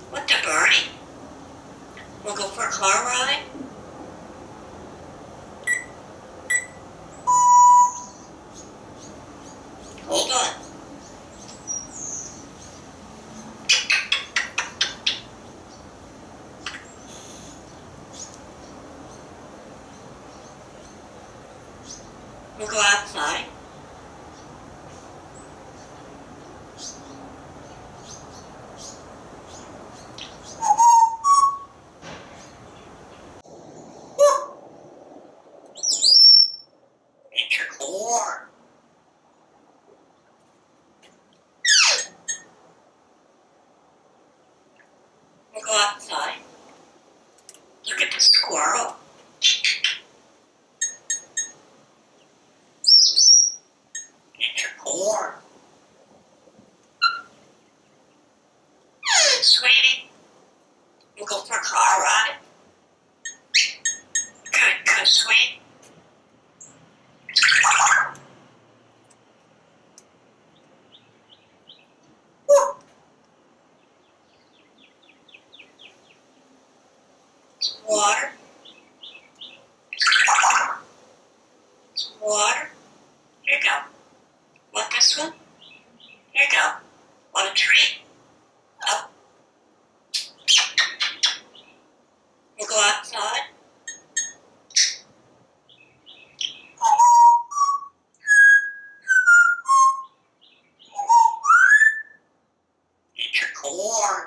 What the birdie? We'll go for a car ride? Hold on. We'll go outside. It's your core. We'll go outside. Look at the squirrel. It's your core. Sweetie, we'll go for a car ride. Good, sweet. Some water. Some water. Here you go. Want this one? Here you go. Want a treat? Oh. We'll go outside. Eat your corn.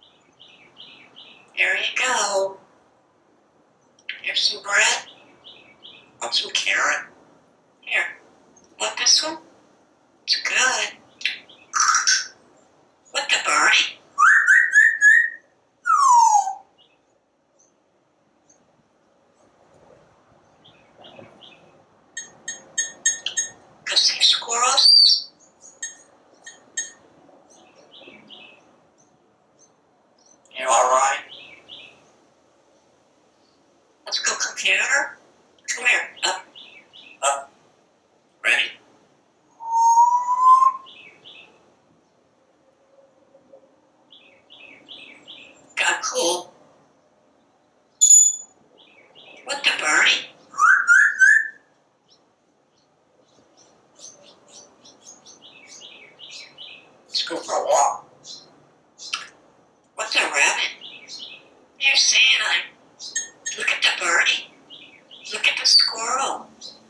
There you go. Here's some bread. Want some carrot? Here. Want this one? It's good. What the birdie? Go see squirrels. You alright? Let's go, computer. Come here. Up. Up. Ready? Got cool. What the birdie? Let's go for a walk. What's a rabbit? You're saying look at the birdie. Look at the squirrel.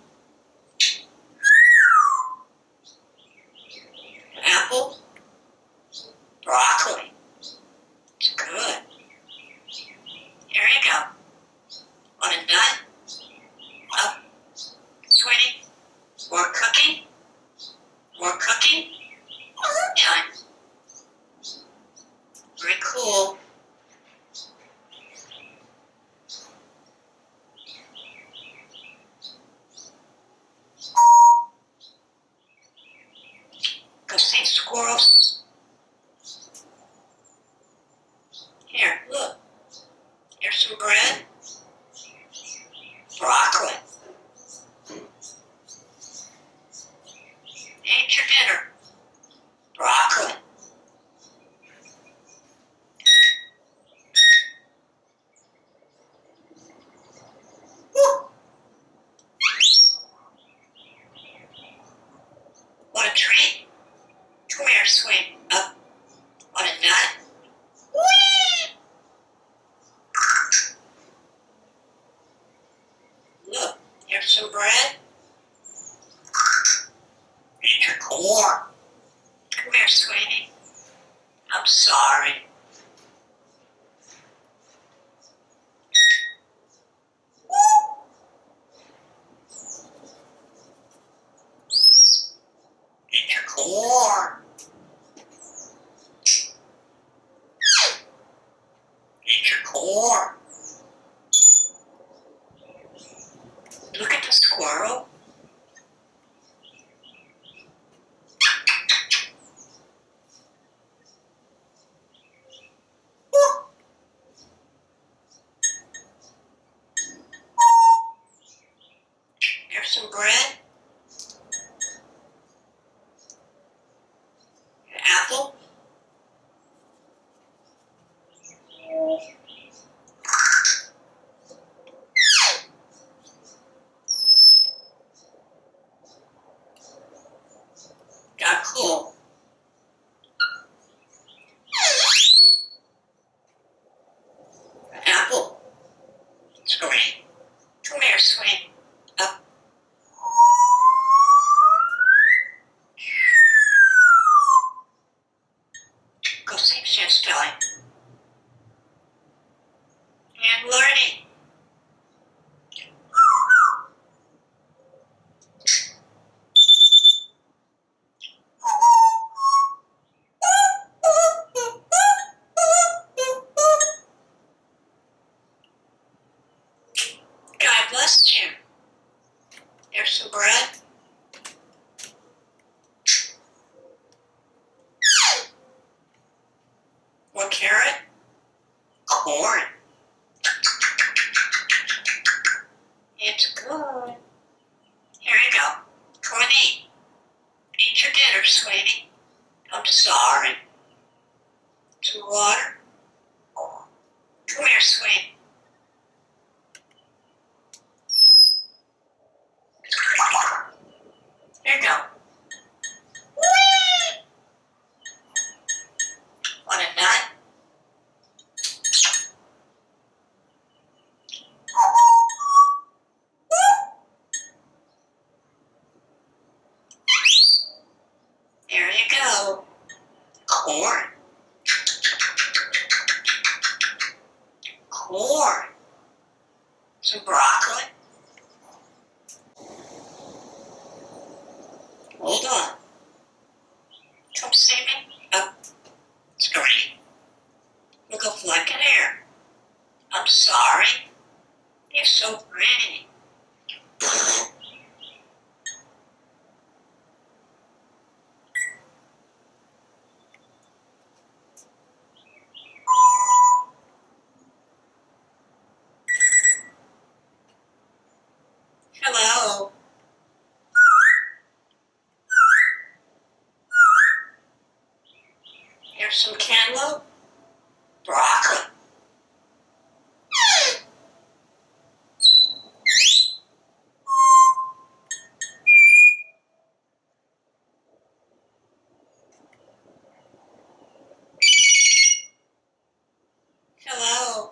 An apple. Broccoli. It's good. Here you go. Want a nut? Up. Sweetie. More cooking? More cooking? Yeah. Very cool. Go see squirrels. Here, look. Here's some bread. Broccoli. Eat your dinner. Broccoli. Woo. Want a treat? Come here, sweet. Up. Want a nut? Whee! Look, here's some bread. Eat your corn. Come here, sweetie. I'm sorry. Eat your corn. Eat your corn. Look at the squirrel. Here's some bread. An apple. Got cool. Apple. Scream. Come here, Swing. Up. Go sing Chef's Time. And learning. God bless you. Here's some bread. One carrot. Corn. It's good. Here you go. Come and eat. Eat your dinner, sweetie. I'm sorry. Some water. Come here, sweetie. Here you go. Want a nut? There you go. Corn. Corn. Some broccoli. Hold on. Come see me. Up. Scream. Look up like an air. I'm sorry. You're so pretty. Hello. Here's some cantaloupe. Broccoli. Hello.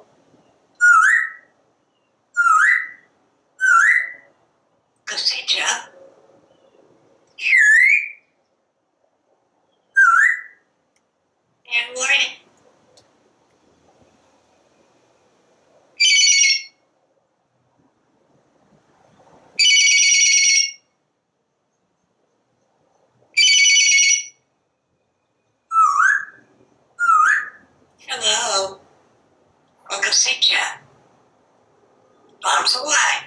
Go see Jeff. And Lordy. Hello. I'll go see Jeff. Bombs away.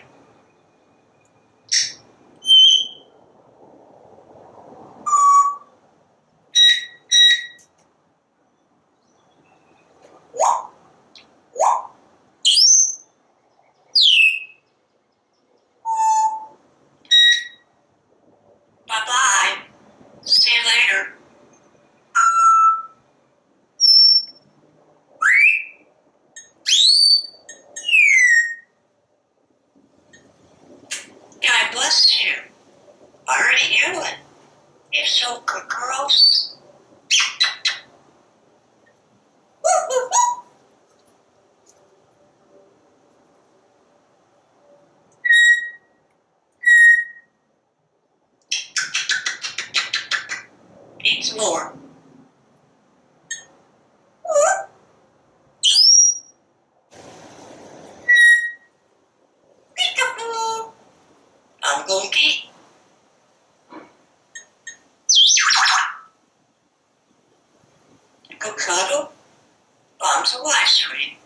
Bye-bye. See you later. God bless you. I already knew it. You're so good, girls. Eat some more. Peekaboo. I'm going to eat. Go cuddle. Bombs away, sweetie.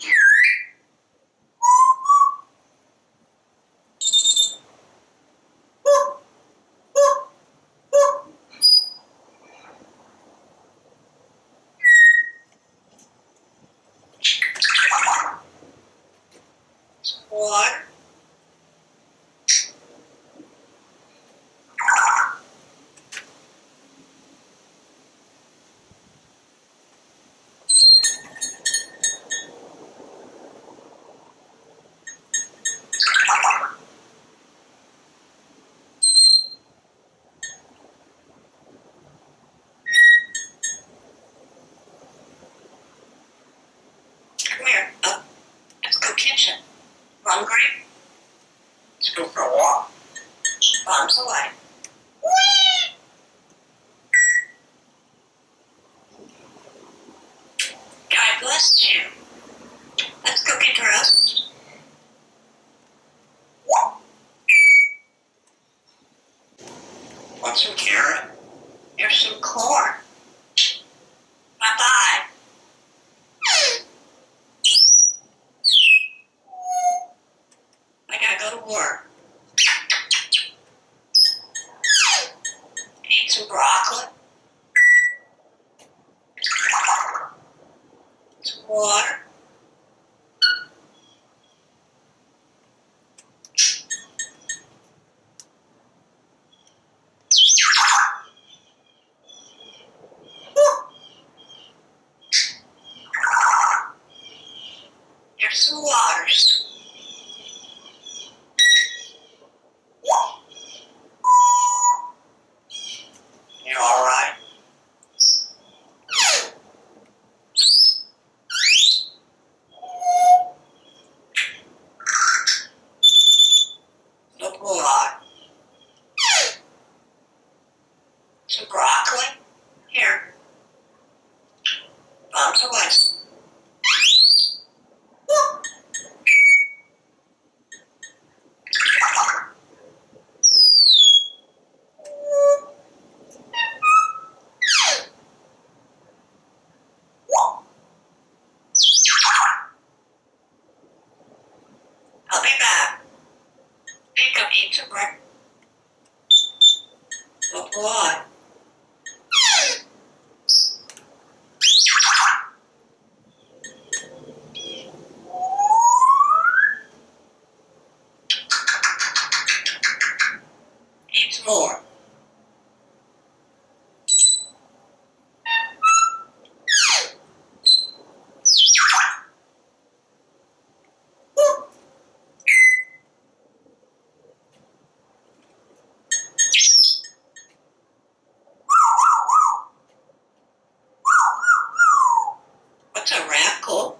Some water. missed you. Let's go get dressed. Want some carrot? Here's some corn. Bye-bye. I gotta go to work. Eat some broccoli. Some water. Here's some waters. You all right? Look what? Some broccoli. Here. Bombs away. I'll be back. Think I'll eat some breakfast. Look what? Eat some more. What's a rackle?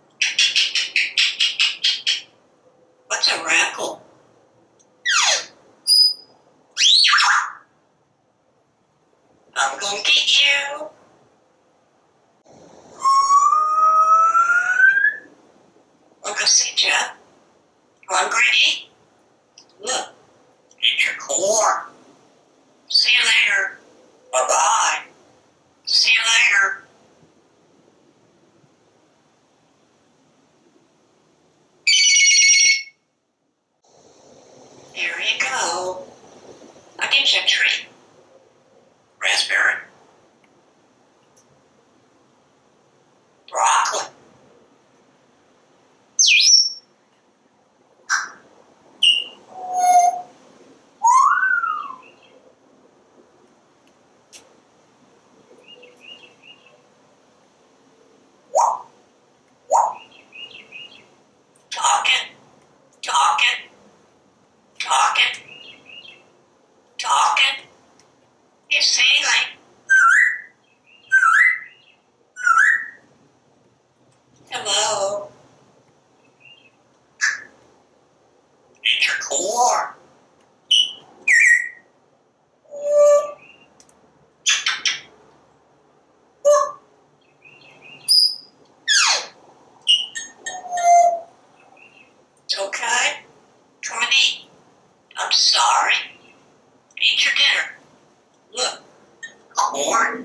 What's a rackle? I'm gonna get you. Wanna go see Jeff? Hungry? Look, eat your corn. See you later. Bye-bye. See you later. There you go. I'll get you a treat. Raspberry. Broccoli. Talking. You see, like, hello. Eat your corn. It's okay. Come and eat. I'm sorry. Eat your dinner. Look, corn.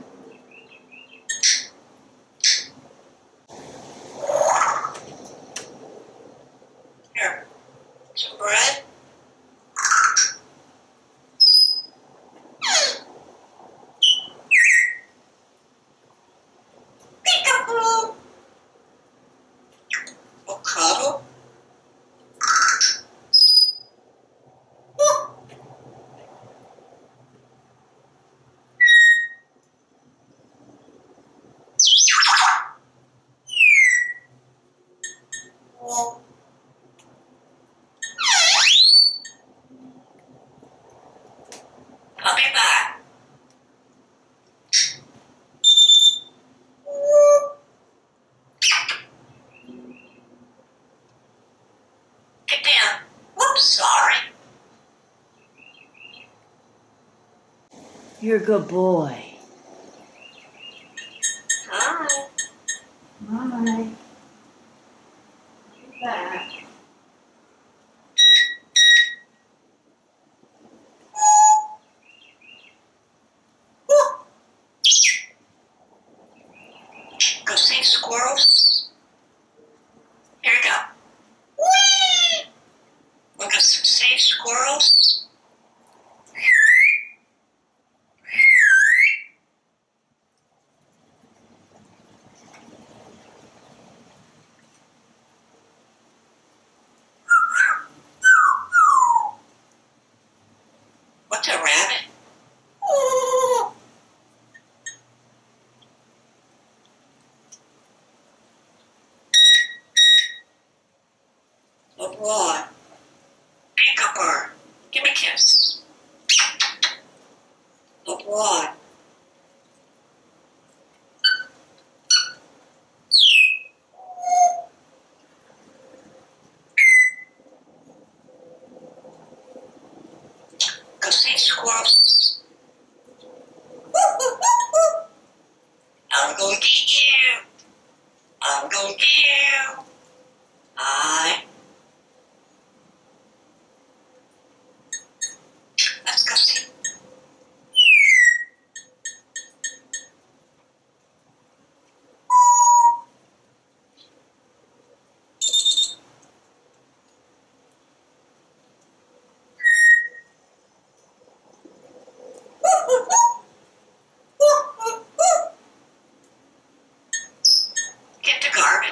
Here, some bread. Peekaboo. A cuddle. I'll be back. Get down. Whoops, sorry. You're a good boy. Hi. Hi. You're back. Go see squirrels. Here you go. Whee! We'll go see squirrels. What's a rabbit? Look what? Peekaboo. Give me a kiss. Look what? Go see squirrels. I'm gonna get you. I'm gonna get you. Hi. Let's go see. Get the garbage.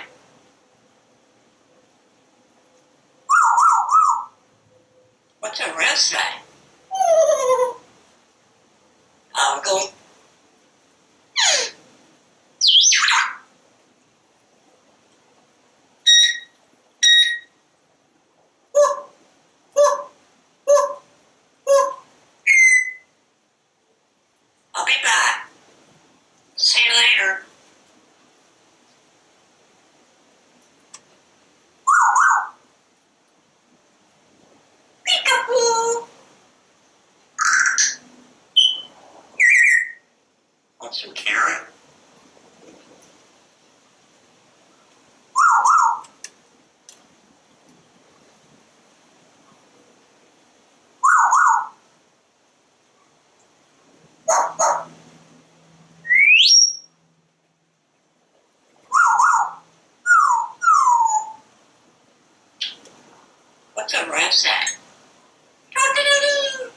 What's a red say? I'm going. I'll be back. See you later. Peekaboo. Want some carrot? What's a red say? Cock-a-doodle.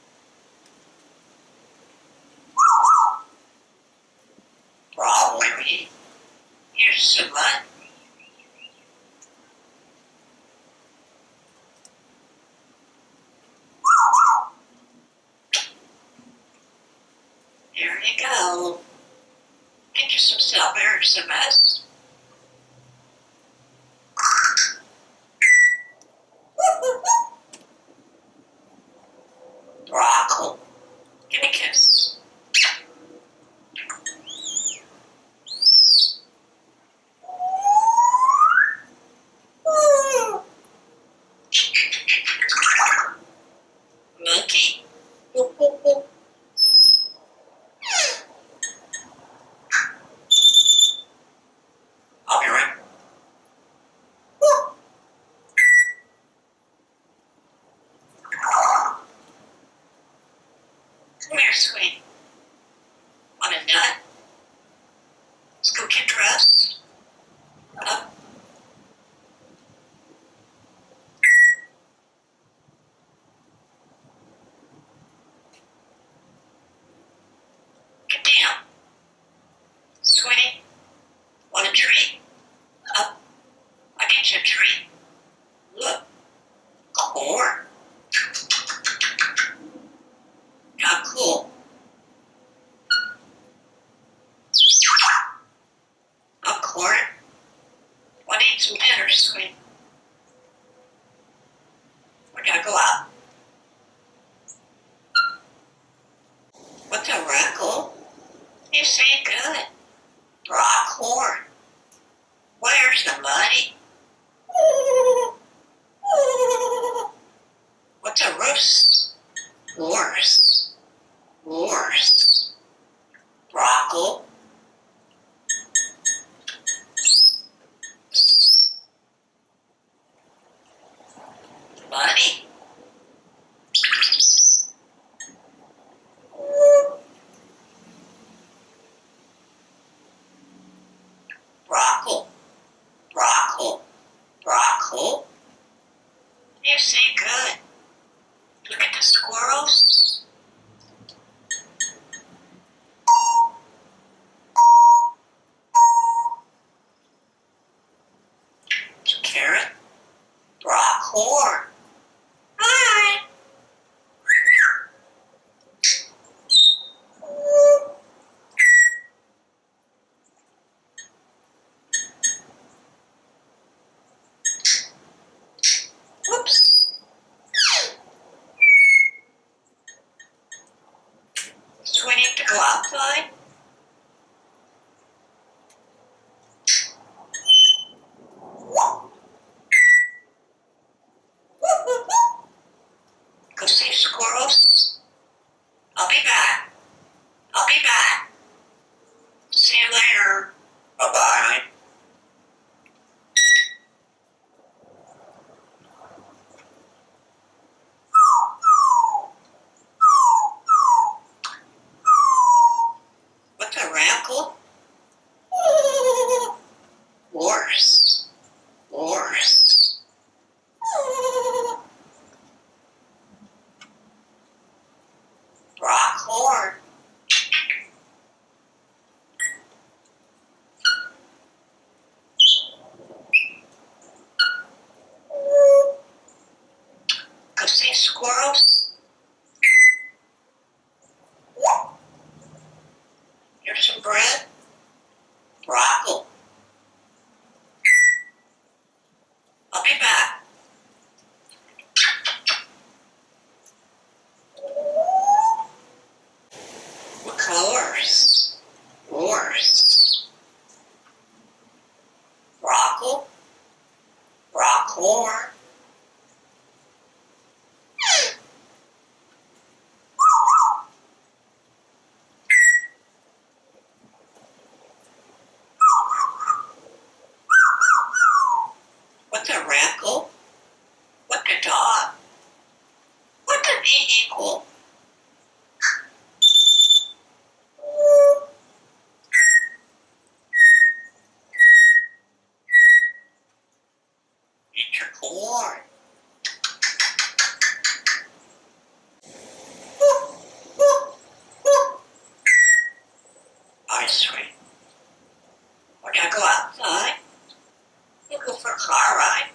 Probably. Here's some mud. Here you go. Get you some strawberry, some mess. Broccoli. Give me a kiss. Monkey. I'll be right. Come here, sweet. Want a nut? Let's go get dressed. Up. Get down. Sweetie, want a treat? Up. I'll get you a treat. Look. Corn. How cool. A corn. Want to eat some dinner, sweet? We gotta go out. What's a rackle? You say good. Raw corn. Where's the money? What's a roast? Horse. Horse. Broccoli. rackle? Horse. Horse. Rockhorn. Go see squirrels. Here's some bread. Broccoli. I'll be back. What colors? Horse. Broccoli. Rockhorn. What's a rackle? What's a dog? What does it equal? It's a corn. Ice cream. When I go outside, you go for a car ride.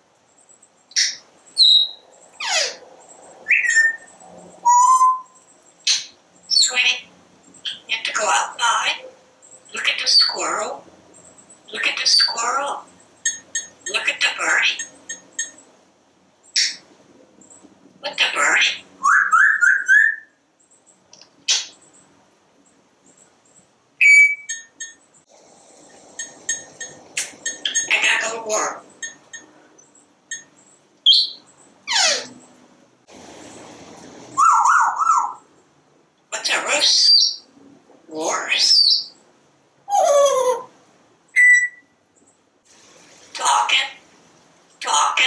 Sweetie, you have to go outside. Look at the squirrel. Look at the squirrel. Look at the birdie. What's the birdie? I gotta go to work. What's a roost? Horse. Talking. Talking.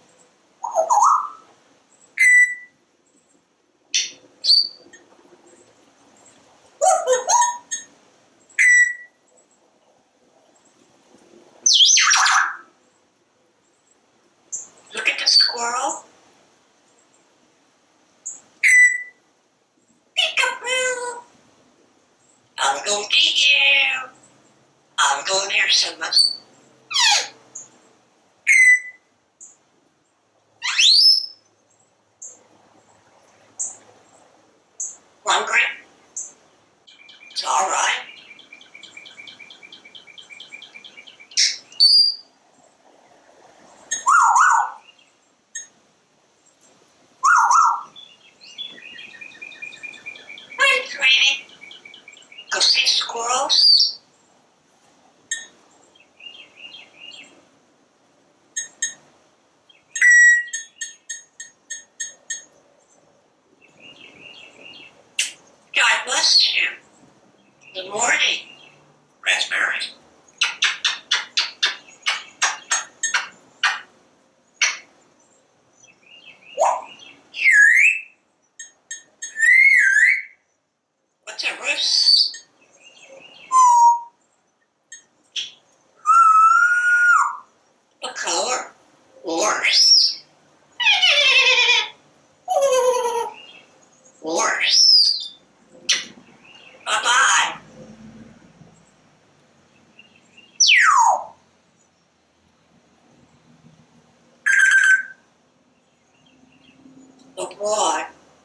Look at the squirrel. Peekaboo. I'm gonna get you. I'm going here, Simba. Hungry? It's all right. Hi, sweetie. Go see squirrels. God bless you. Good morning. Raspberries. What's a roost? What color? Horse. Horse. Bye-bye. Abroad.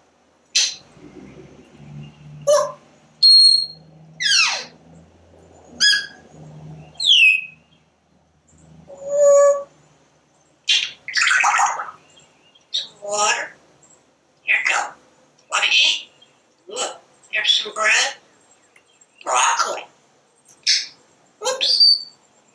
Some water. Here you go. Want to eat? Look, here's some bread. Broccoli. Whoops.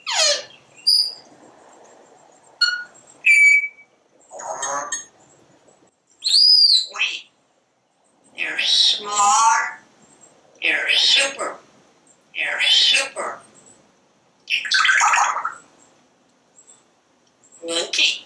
Sweet. You're smart. You're super. You're super. Monkey.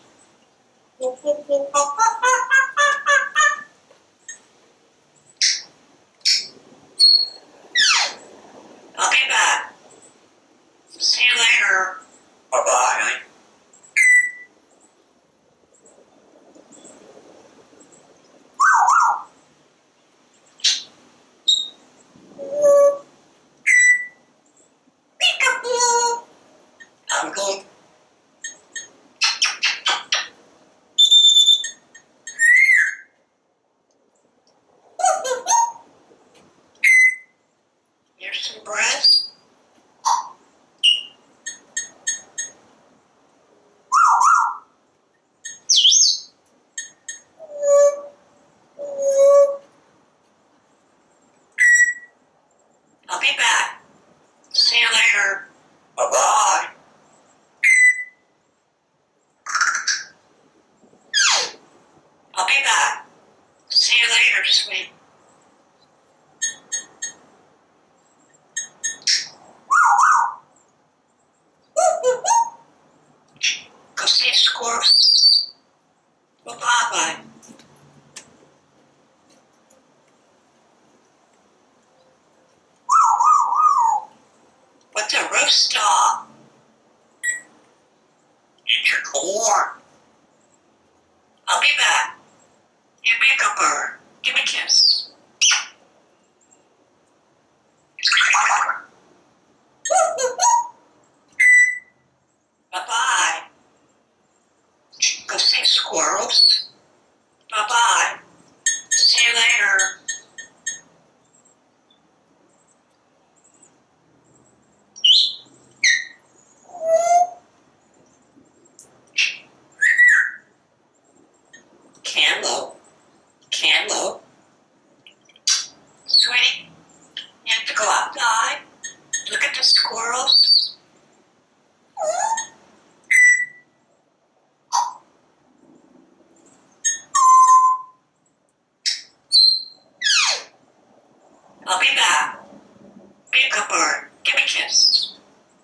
Here's some bread. I'll be back. See you later. Bye-bye. I'll be back. See you later, sweet. Go see Squirrels. Well, bye-bye. What's a rooster? It's your corn. I'll be back. You make a bird. Give me a kiss. Bye-bye. Go see Squirrels. Bye-bye. See you later. Cantaloupe. Sweetie, you have to go outside. Look at the squirrels. I'll be back. Be a good bird. Give me a kiss.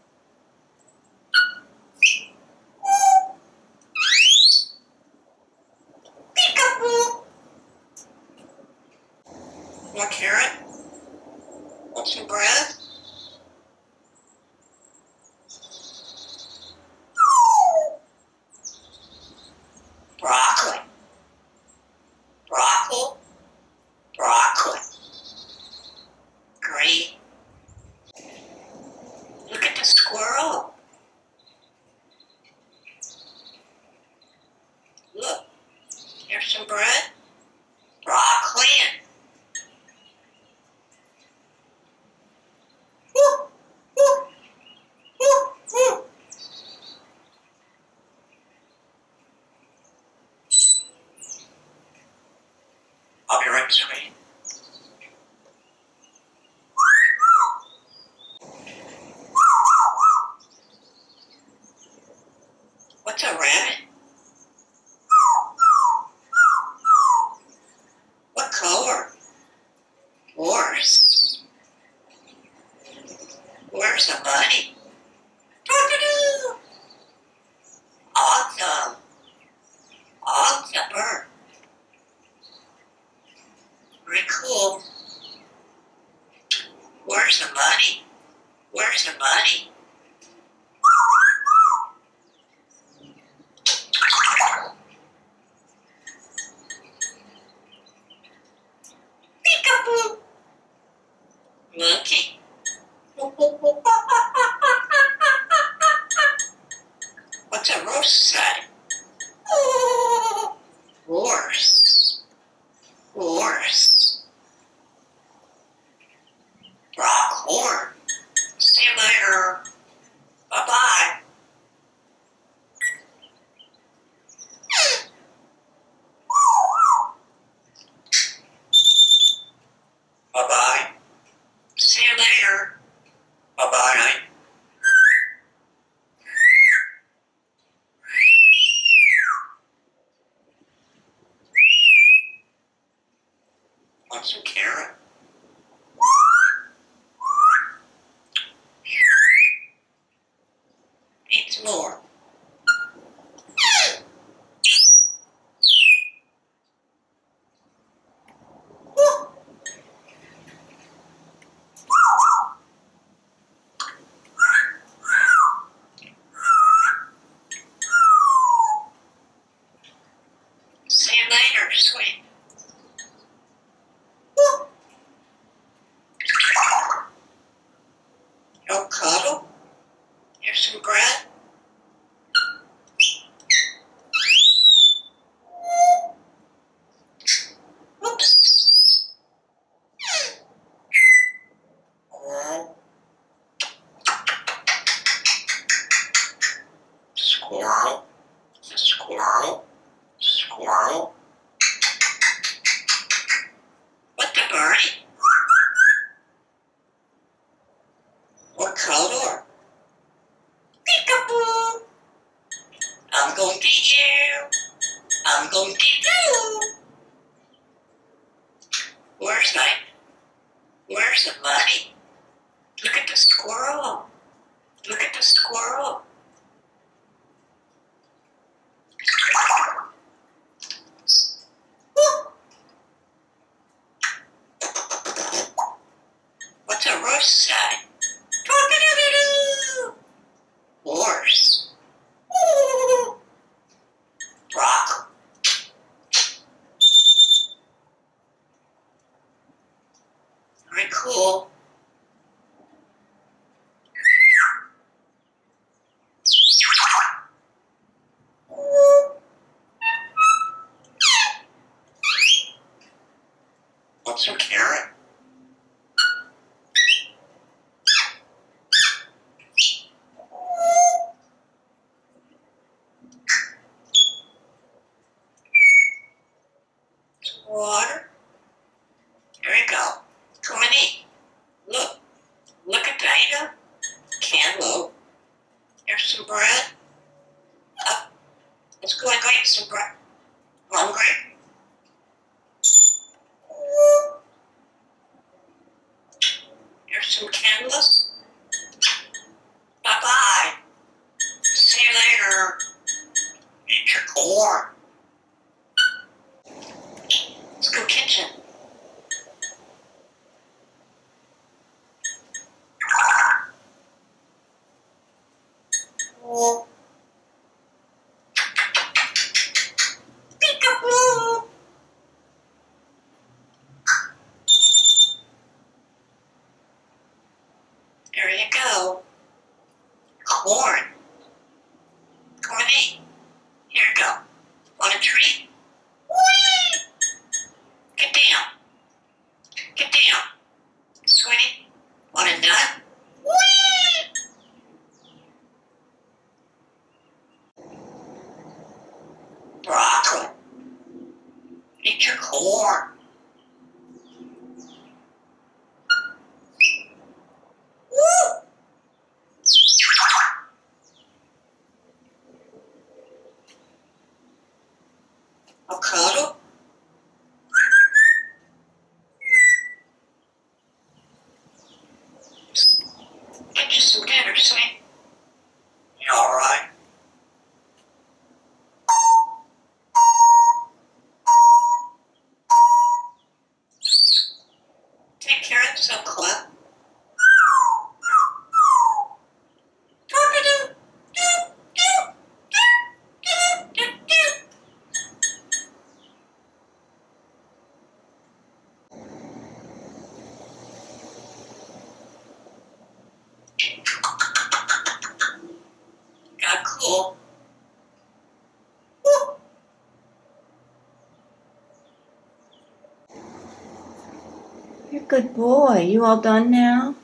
Peekaboo. Want carrot? Want some bread? Broccoli. Broccoli. Great. Look at the squirrel. Look. Here's some bread. Broccoli and I'll be right sweet. What's a rabbit? What color? Horse. Where's the bunny? Doo-doo-doo. Awesome. Awesome bird. Very cool. Where's the bunny? Where's the bunny? Peekaboo. Monkey. What's a roast say? Horse. Horse. Rock horn. See you later. Bye-bye. Bye-bye. See you later. Bye-bye. Want some carrot? Eat some more. gonna get you. I'm gonna get you. Where's the money? Look at the squirrel. Look at the squirrel. What's a rooster say? Torka-doo-doo-doo. Horse. Rock. Very cool. What's a carrot? Water. There you go. Come and eat. Look at Dana. Cantaloupe. Here's some bread. Up. Let's go and get some bread. Hungry? Here's some candles. Bye-bye. See you later. Eat your corn. Let's go kitchen. Peekaboo. There you go. Corn. Come and eat. Here you go. Want a treat? Whee! Get down. Get down. Sweetie, want a nut? Whee! Broccoli. Eat your corn. Woo! A cuddle. Get you some dinner, sweet. You all right? Take care of yourself, Clip. Got cool. Woo. You're a good boy. You all done now?